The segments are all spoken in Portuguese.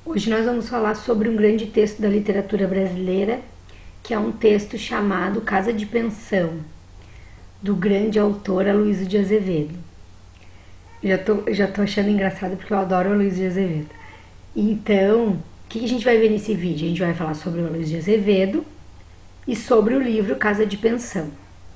Hoje nós vamos falar sobre um grande texto da literatura brasileira, que é um texto chamado Casa de Pensão, do grande autor Aloysio de Azevedo. Já tô achando engraçado porque eu adoro Aloysio de Azevedo. Então, o que a gente vai ver nesse vídeo? A gente vai falar sobre o Aloysio de Azevedo e sobre o livro Casa de Pensão.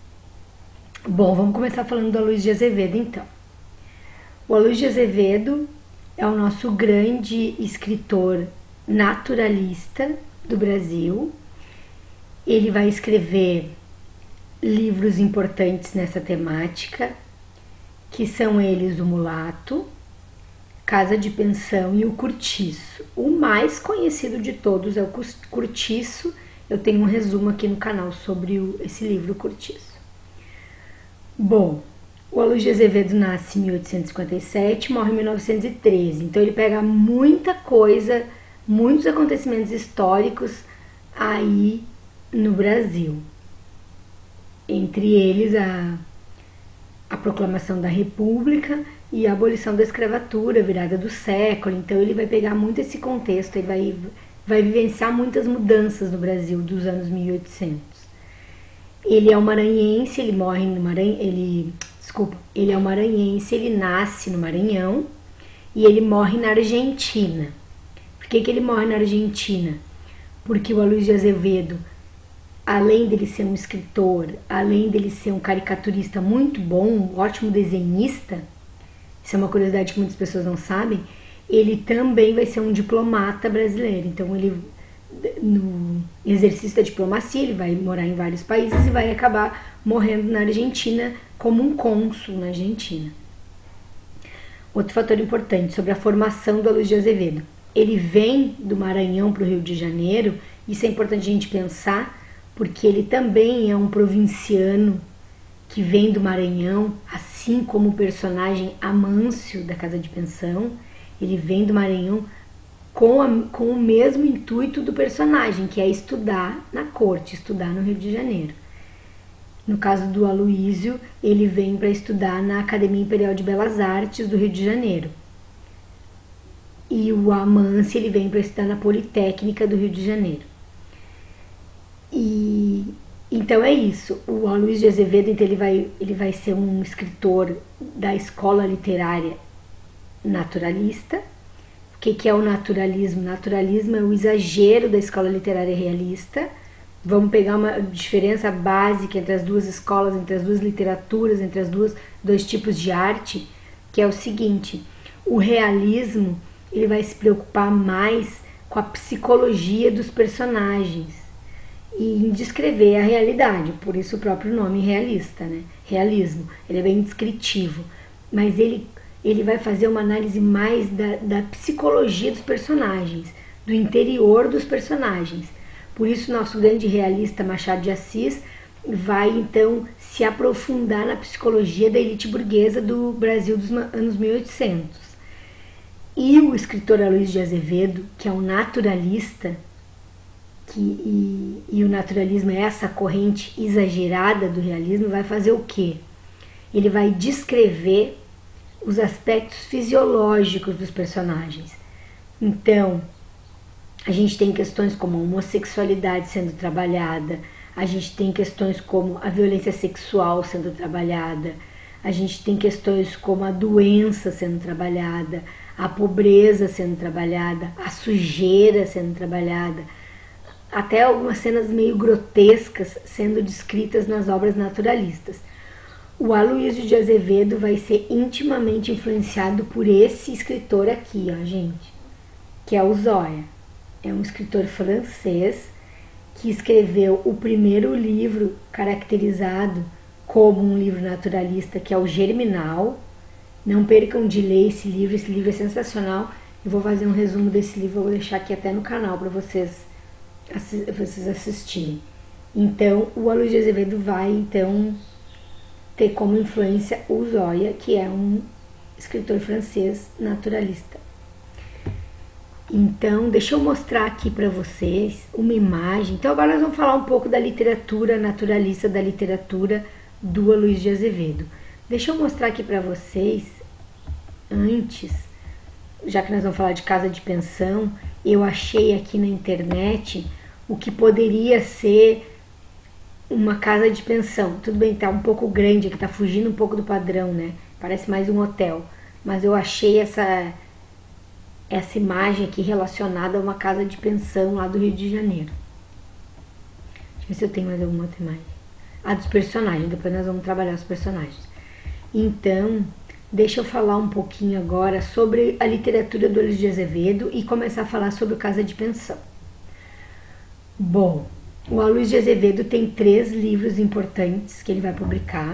Bom, vamos começar falando do Aloysio de Azevedo, então. O Aloysio de Azevedo é o nosso grande escritor naturalista do Brasil. Ele vai escrever livros importantes nessa temática, que são eles O Mulato, Casa de Pensão e O Curtiço. O mais conhecido de todos é o Curtiço. Eu tenho um resumo aqui no canal sobre esse livro, O Curtiço. Bom, o Aloysio de Azevedo nasce em 1857 e morre em 1913. Então ele pega muita coisa, muitos acontecimentos históricos aí no Brasil. Entre eles a proclamação da República e a abolição da escravatura, virada do século. Então ele vai pegar muito esse contexto, ele vai vivenciar muitas mudanças no Brasil dos anos 1800. Ele é um maranhense, ele morre no Maranhão, ele é um maranhense, ele nasce no Maranhão e ele morre na Argentina. Por que ele morre na Argentina? Porque o Aloysio de Azevedo, além dele ser um escritor, além dele ser um caricaturista muito bom, um ótimo desenhista, isso é uma curiosidade que muitas pessoas não sabem, ele também vai ser um diplomata brasileiro. Então ele, no exercício da diplomacia, ele vai morar em vários países e vai acabar morrendo na Argentina como um cônsul na Argentina. Outro fator importante sobre a formação do Aloysio de Azevedo. Ele vem do Maranhão para o Rio de Janeiro, isso é importante a gente pensar, porque ele também é um provinciano que vem do Maranhão, assim como o personagem Amâncio da Casa de Pensão. Ele vem do Maranhão com o mesmo intuito do personagem, que é estudar na corte, estudar no Rio de Janeiro. No caso do Aloysio, ele vem para estudar na Academia Imperial de Belas Artes do Rio de Janeiro. E o Amâncio, ele vem para estudar na Politécnica do Rio de Janeiro. E então é isso. O Aloysio de Azevedo, então, ele vai ser um escritor da escola literária naturalista. O que é o naturalismo? Naturalismo é o exagero da escola literária realista. Vamos pegar uma diferença básica entre as duas escolas, entre as duas literaturas, entre dois tipos de arte, que é o seguinte: o realismo, ele vai se preocupar mais com a psicologia dos personagens e em descrever a realidade, por isso o próprio nome realista, né? Realismo, ele é bem descritivo, mas ele vai fazer uma análise mais da psicologia dos personagens, do interior dos personagens. Por isso nosso grande realista Machado de Assis vai então se aprofundar na psicologia da elite burguesa do Brasil dos anos 1800. E o escritor Aloysio de Azevedo, que é um naturalista, e o naturalismo é essa corrente exagerada do realismo, vai fazer o quê? Ele vai descrever os aspectos fisiológicos dos personagens. Então, a gente tem questões como a homossexualidade sendo trabalhada, a gente tem questões como a violência sexual sendo trabalhada, a gente tem questões como a doença sendo trabalhada, a pobreza sendo trabalhada, a sujeira sendo trabalhada, até algumas cenas meio grotescas sendo descritas nas obras naturalistas. O Aloysio de Azevedo vai ser intimamente influenciado por esse escritor aqui, ó, gente, que é o Zoya. É um escritor francês que escreveu o primeiro livro caracterizado como um livro naturalista, que é o Germinal. Não percam de ler esse livro é sensacional. Eu vou fazer um resumo desse livro, eu vou deixar aqui até no canal para vocês assistirem. Então, o Aloysio de Azevedo vai então ter como influência o Zoya, que é um escritor francês naturalista. Então, deixa eu mostrar aqui para vocês uma imagem. Então, agora nós vamos falar um pouco da literatura naturalista, da literatura do Aloysio de Azevedo. Deixa eu mostrar aqui para vocês, antes, já que nós vamos falar de Casa de Pensão, eu achei aqui na internet o que poderia ser uma casa de pensão. Tudo bem, tá um pouco grande aqui, tá fugindo um pouco do padrão, né? Parece mais um hotel. Mas eu achei essa imagem aqui relacionada a uma casa de pensão lá do Rio de Janeiro. Deixa eu ver se eu tenho mais alguma outra imagem. Ah, dos personagens, depois nós vamos trabalhar os personagens. Então, deixa eu falar um pouquinho agora sobre a literatura do Aloysio de Azevedo e começar a falar sobre o Casa de Pensão. Bom, o Aloysio de Azevedo tem 3 livros importantes que ele vai publicar,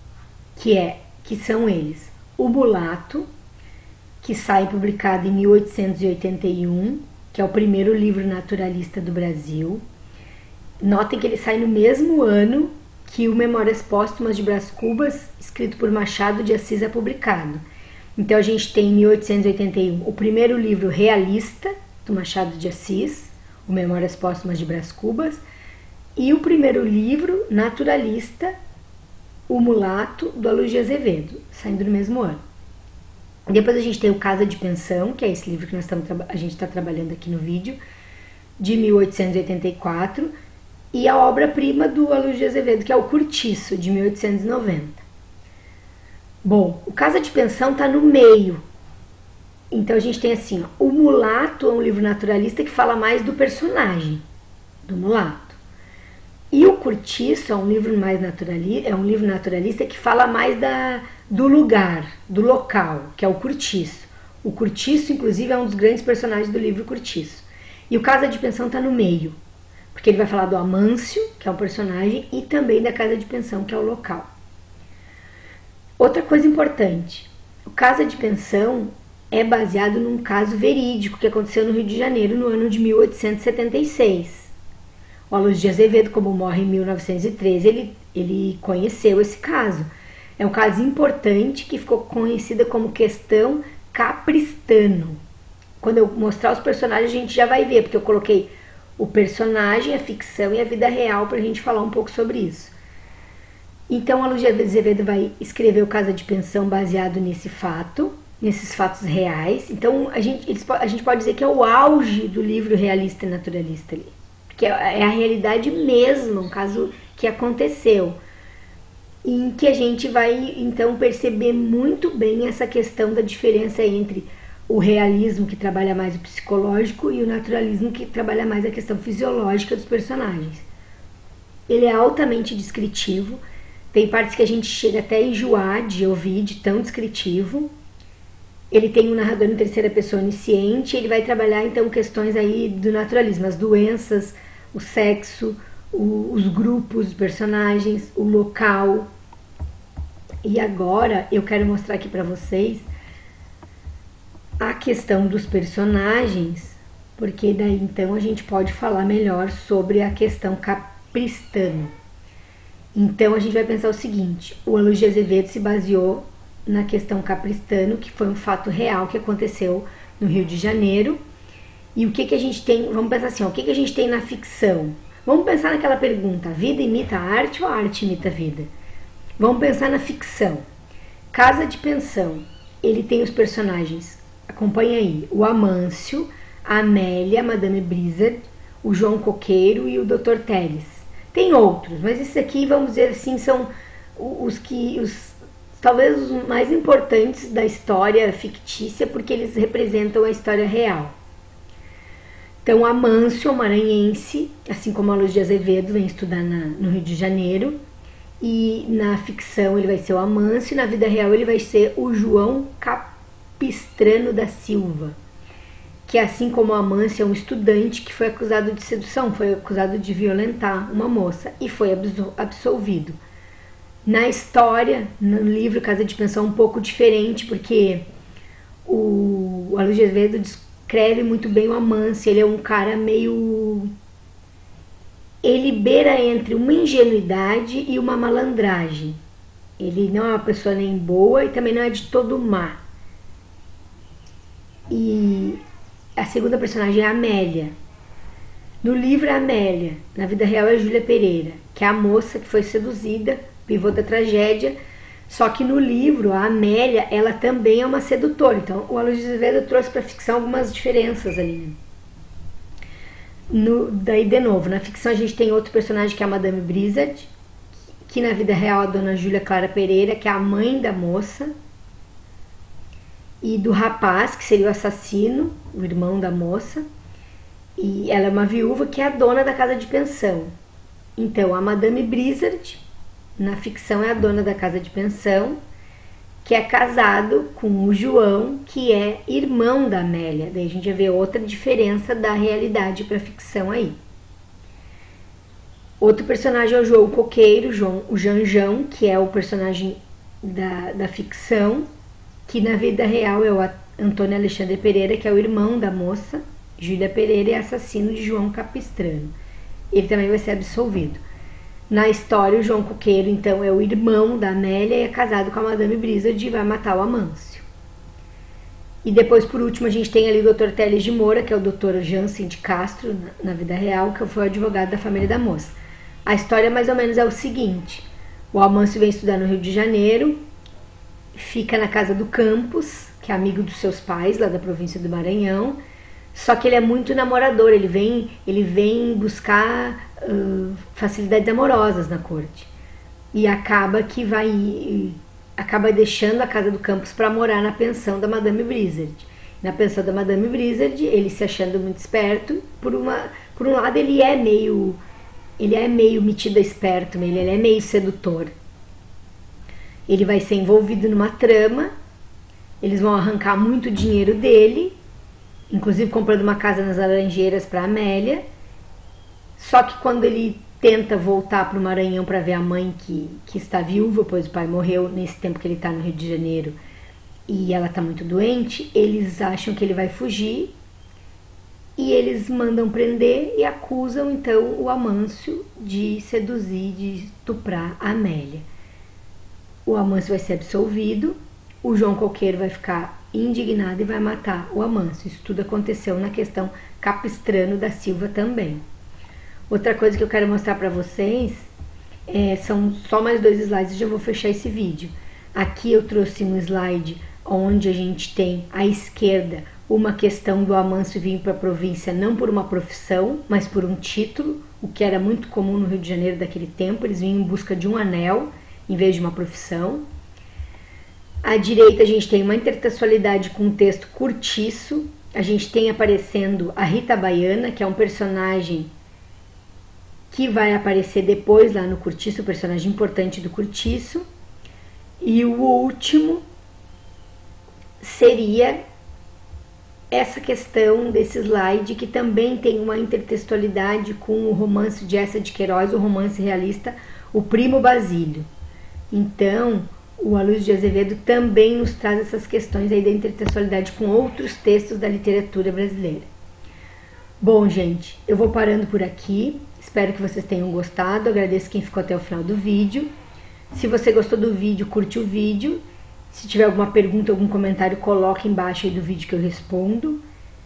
que são eles: O Mulato, que sai publicado em 1881, que é o primeiro livro naturalista do Brasil. Notem que ele sai no mesmo ano que o Memórias Póstumas de Brás Cubas, escrito por Machado de Assis, é publicado. Então a gente tem em 1881 o primeiro livro realista do Machado de Assis, o Memórias Póstumas de Brás Cubas, e o primeiro livro naturalista, O Mulato, do Aloysio de Azevedo, saindo no mesmo ano. Depois a gente tem o Casa de Pensão, que é esse livro que a gente está trabalhando aqui no vídeo, de 1884, e a obra-prima do Aloysio de Azevedo, que é o Curtiço, de 1890. Bom, o Casa de Pensão está no meio. Então a gente tem assim, ó, O Mulato é um livro naturalista que fala mais do personagem, do mulato. E o Curtiço é um livro mais naturalista que fala mais do lugar, do local, que é o Curtiço. O Curtiço, inclusive, é um dos grandes personagens do livro Curtiço. E o Casa de Pensão está no meio, porque ele vai falar do Amâncio, que é um personagem, e também da Casa de Pensão, que é o local. Outra coisa importante, o Casa de Pensão é baseado num caso verídico que aconteceu no Rio de Janeiro no ano de 1876. O Aloysio de Azevedo, como morre em 1913, ele conheceu esse caso. É um caso importante que ficou conhecida como questão Capristano. Quando eu mostrar os personagens a gente já vai ver, porque eu coloquei o personagem, a ficção e a vida real para a gente falar um pouco sobre isso. Então, o Aloysio de Azevedo vai escrever o Casa de Pensão baseado nesses fatos reais. Então, a gente pode dizer que é o auge do livro realista e naturalista ali. Porque é a realidade mesmo, um caso que aconteceu. Em que a gente vai, então, perceber muito bem essa questão da diferença entre o realismo, que trabalha mais o psicológico, e o naturalismo, que trabalha mais a questão fisiológica dos personagens. Ele é altamente descritivo, tem partes que a gente chega até a enjoar de ouvir, de tão descritivo. Ele tem um narrador em terceira pessoa onisciente, ele vai trabalhar então questões aí do naturalismo, as doenças, o sexo, os grupos, os personagens, o local. E agora eu quero mostrar aqui para vocês a questão dos personagens, porque daí então a gente pode falar melhor sobre a questão Capristano. Então a gente vai pensar o seguinte: o Aloysio de Azevedo se baseou na questão Capristano, que foi um fato real que aconteceu no Rio de Janeiro. E o que a gente tem, vamos pensar assim, ó, o que a gente tem na ficção? Vamos pensar naquela pergunta: a vida imita a arte ou a arte imita a vida? Vamos pensar na ficção. Casa de Pensão, ele tem os personagens, acompanha aí, o Amâncio, a Amélia, a Madame Brizard, o João Coqueiro e o Dr. Teles. Tem outros, mas esses aqui, vamos dizer assim, são talvez os mais importantes da história fictícia, porque eles representam a história real. Então, Amâncio é um maranhense, assim como a Aloysio de Azevedo vem estudar no Rio de Janeiro, e na ficção ele vai ser o Amâncio, e na vida real ele vai ser o João Capistrano da Silva, que assim como o Amâncio é um estudante que foi acusado de sedução, foi acusado de violentar uma moça e foi absolvido. Na história, no livro Casa de Pensão, é um pouco diferente, porque o Aloysio de Azevedo descreve muito bem o Amâncio. Ele é um cara meio... ele beira entre uma ingenuidade e uma malandragem. Ele não é uma pessoa nem boa e também não é de todo má. E a segunda personagem é a Amélia. No livro é a Amélia, na vida real é a Júlia Pereira, que é a moça que foi seduzida, pivô da tragédia. Só que no livro, a Amélia, ela também é uma sedutora. Então, o Aloysio de Azevedo trouxe para a ficção algumas diferenças ali, né? Daí, de novo, na ficção a gente tem outro personagem que é a Madame Blizzard, que na vida real é a dona Júlia Clara Pereira, que é a mãe da moça, e do rapaz, que seria o assassino, o irmão da moça, e ela é uma viúva que é a dona da casa de pensão. Então, a Madame Blizzard, na ficção, é a dona da casa de pensão, que é casado com o João, que é irmão da Amélia. Daí a gente vai ver outra diferença da realidade para a ficção aí. Outro personagem é o João Coqueiro, o Janjão, que é o personagem da ficção, que na vida real é o Antônio Alexandre Pereira, que é o irmão da moça, Júlia Pereira, e assassino de João Capistrano. Ele também vai ser absolvido. Na história, o João Coqueiro, então, é o irmão da Amélia e é casado com a Madame Blizzard e vai matar o Amâncio. E depois, por último, a gente tem ali o Dr. Teles de Moura, que é o Dr. Jansen de Castro, na vida real, que foi o advogado da família da moça. A história, mais ou menos, é o seguinte. O Amâncio vem estudar no Rio de Janeiro, fica na casa do Campos, que é amigo dos seus pais, lá da província do Maranhão. Só que ele é muito namorador, ele vem buscar facilidades amorosas na corte. E acaba deixando a casa do Campos para morar na pensão da Madame Blizzard. Na pensão da Madame Blizzard, ele se achando muito esperto, por um lado ele é meio metido a esperto, ele é meio sedutor. Ele vai ser envolvido numa trama, eles vão arrancar muito dinheiro dele, inclusive comprando uma casa nas Laranjeiras para Amélia. Só que quando ele tenta voltar para o Maranhão para ver a mãe que está viúva, pois o pai morreu nesse tempo que ele está no Rio de Janeiro e ela está muito doente, eles acham que ele vai fugir e eles mandam prender e acusam então o Amâncio de seduzir, de estuprar a Amélia. O Amâncio vai ser absolvido, o João Coqueiro vai ficar indignado e vai matar o Amâncio. Isso tudo aconteceu na questão Capistrano da Silva também. Outra coisa que eu quero mostrar para vocês são só mais 2 slides e já vou fechar esse vídeo. Aqui eu trouxe um slide onde a gente tem à esquerda uma questão do Amâncio vir para a província não por uma profissão, mas por um título, o que era muito comum no Rio de Janeiro daquele tempo. Eles vinham em busca de um anel em vez de uma profissão. À direita a gente tem uma intertextualidade com um texto curtiço. A gente tem aparecendo a Rita Baiana, que é um personagem que vai aparecer depois lá no Curtiço, o personagem importante do Curtiço. E o último seria essa questão desse slide, que também tem uma intertextualidade com o romance de Eça de Queiroz, o romance realista O Primo Basílio. Então, o Aloysio de Azevedo também nos traz essas questões aí da intertextualidade com outros textos da literatura brasileira. Bom, gente, eu vou parando por aqui. Espero que vocês tenham gostado. Agradeço quem ficou até o final do vídeo. Se você gostou do vídeo, curte o vídeo. Se tiver alguma pergunta, algum comentário, coloque embaixo aí do vídeo que eu respondo.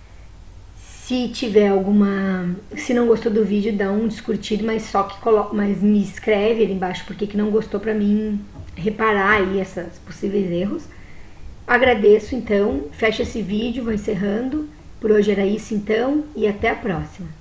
Se não gostou do vídeo, dá um descurtir, mas me escreve ali embaixo porque que não gostou, para mim reparar aí esses possíveis erros. Agradeço, então, fecho esse vídeo, vou encerrando. Por hoje era isso, então, e até a próxima.